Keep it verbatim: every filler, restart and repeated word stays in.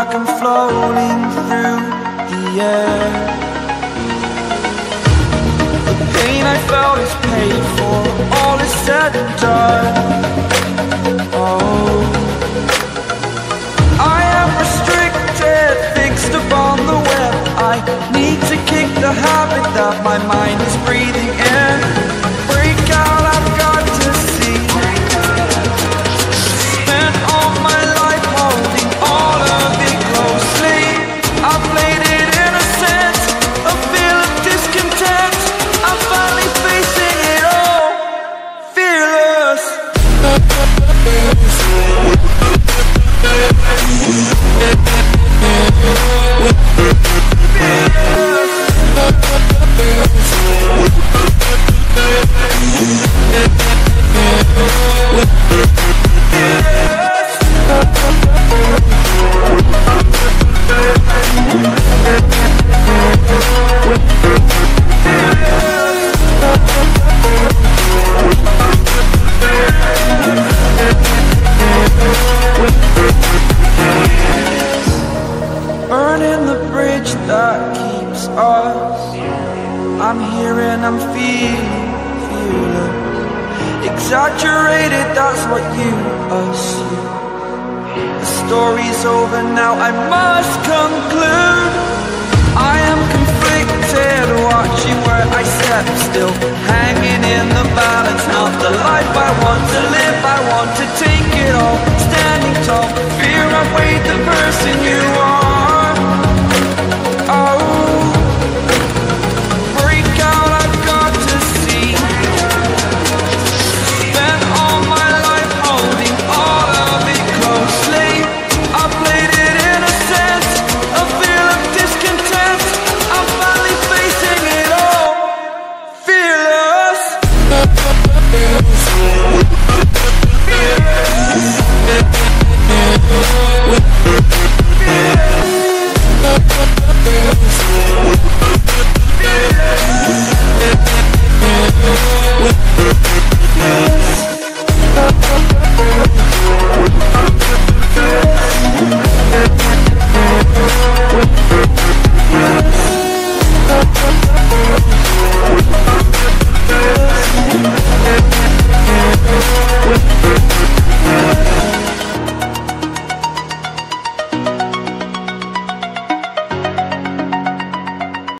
like I'm floating through the air. The pain I felt is paid for, all is said and done. Oh, I am restricted, fixed upon the web. I need to kick the habit that my mind is breathing in. Break out, I've got to see. Spent all my life holding all of it closely. I played it innocent, a feel of discontent. I'm finally facing it all, fearless. Burning the bridge that keeps us. I'm here and I'm feeling, feeling exaggerated, that's what you assume. The story's over now, I must conclude.